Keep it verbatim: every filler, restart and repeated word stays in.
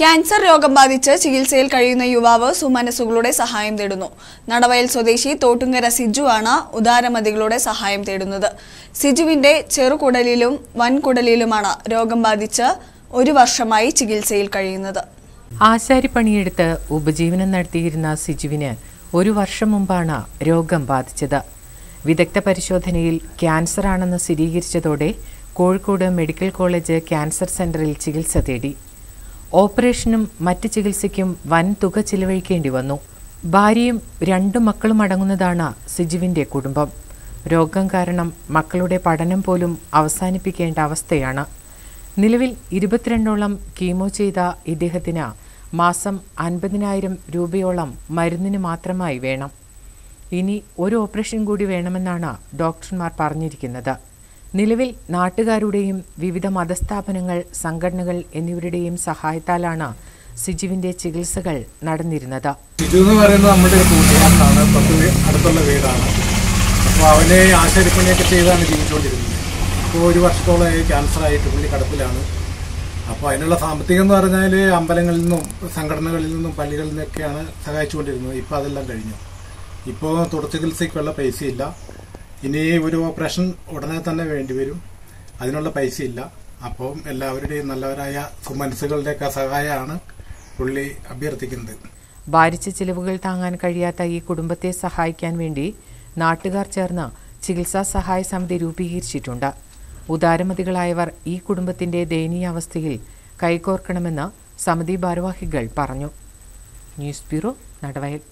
Cancer രോഗം ബാധിച്ച് ചികിത്സയിൽ കഴിയുന്ന യുവാവ് സുമനസുകളുടെ സഹായം തേടുന്നു. നടവയൽ സ്വദേശി തോട്ടുങ്കര സിജു ആണ് ഉദാരമതികളുടെ സഹായം തേടുന്നത്. സിജുവിന്റെ ചെറുകുടലിലും വൻകുടലിലുമാണ് രോഗം ബാധിച്ച് ഒരു വർഷമായി ചികിത്സയിൽ കഴിയുന്നത്. ആശാരിപ്പണിയെടുത്ത് ഉപജീവനം നടത്തിയിരുന്ന സിജുവിന് ഒരു വർഷം മുമ്പാണ് രോഗം ബാധിച്ചത്. വിദഗ്ധ പരിശോധനയിൽ ക്യാൻസർ ആണെന്ന് സ്ഥിരീകരിച്ചതോടെ കോഴിക്കോട് മെഡിക്കൽ കോളേജ് ക്യാൻസർ സെന്ററിൽ ചികിത്സ തേടി. ഓപ്പറേഷനും മറ്റ് ചികിത്സയ്ക്കും വൻ തുക ചിലവഴിക്കേണ്ടി വന്നു. ഭാര്യയും രണ്ടു മക്കളും അടങ്ങുന്നതാണ് സിജുവിന്റെ കുടുംബം. രോഗം കാരണം മക്കളുടെ പഠനം പോലും അവസാനിപ്പിക്കേണ്ട അവസ്ഥയാണ്. നിലവിൽ ഇരുപത്തിരണ്ടോളം കീമോ ചെയ്ത ഇദ്ദേഹത്തിന് മാസം അൻപതിനായിരം രൂപയോളം മരുന്നിന് മാത്രമായി വേണം. ഇനി ഒരു ഓപ്പറേഷൻ കൂടി വേണമെന്നാണ് ഡോക്ടർമാർ പറഞ്ഞിരിക്കുന്നത്. നിലവിൽ നാട്ടുകാരുടെയും വിവിധ മതസ്ഥാപനങ്ങൾ, സംഘടനകൾ എന്നിവരുടെയും സഹായത്താലാണ് സിജുവിന്റെ ചികിത്സകൾ നടന്നിരുന്നത്. സിജു എന്ന് പറയുന്നത് നമ്മുടെ ഒരു കൂട്ടുകാരനാണ്, പത്ത് അടുത്തുള്ള വീടാണ്. അപ്പോൾ അവനെ ആശാരിപ്പണിയൊക്കെ ചെയ്താണ് ജീവിച്ചുകൊണ്ടിരുന്നത്. ഇപ്പോൾ ഒരു വർഷത്തോളമായി ക്യാൻസറായിട്ട് പുള്ളി കിടപ്പിലാണ്. അപ്പോൾ അതിനുള്ള സാമ്പത്തികം എന്ന് പറഞ്ഞാൽ അമ്പലങ്ങളിൽ നിന്നും സംഘടനകളിൽ നിന്നും പള്ളികളിൽ നിന്നൊക്കെയാണ് സഹായിച്ചുകൊണ്ടിരുന്നത്. ഇപ്പോൾ അതെല്ലാം കഴിഞ്ഞു. ഇപ്പോൾ തുടർ ചികിത്സയ്ക്കുള്ള പൈസയില്ല. ഇനി ഒരു ഓപ്പറേഷൻ ഉടനെ തന്നെ വേണ്ടിവരും. അതിനുള്ള പൈസയില്ല. അപ്പം എല്ലാവരുടെയും നല്ലവരായ സുമനസുകളുടെയൊക്കെ സഹായമാണ് പുള്ളി അഭ്യർത്ഥിക്കുന്നത്. ഭാരിച്ച ചിലവുകൾ താങ്ങാൻ കഴിയാത്ത ഈ കുടുംബത്തെ സഹായിക്കാൻ വേണ്ടി നാട്ടുകാർ ചേർന്ന് ചികിത്സാ സഹായ സമിതി രൂപീകരിച്ചിട്ടുണ്ട്. ഉദാരമതികളായവർ ഈ കുടുംബത്തിന്റെ ദയനീയാവസ്ഥയിൽ കൈകോർക്കണമെന്ന് സമിതി ഭാരവാഹികൾ പറഞ്ഞു. News bureau, Nadavayal.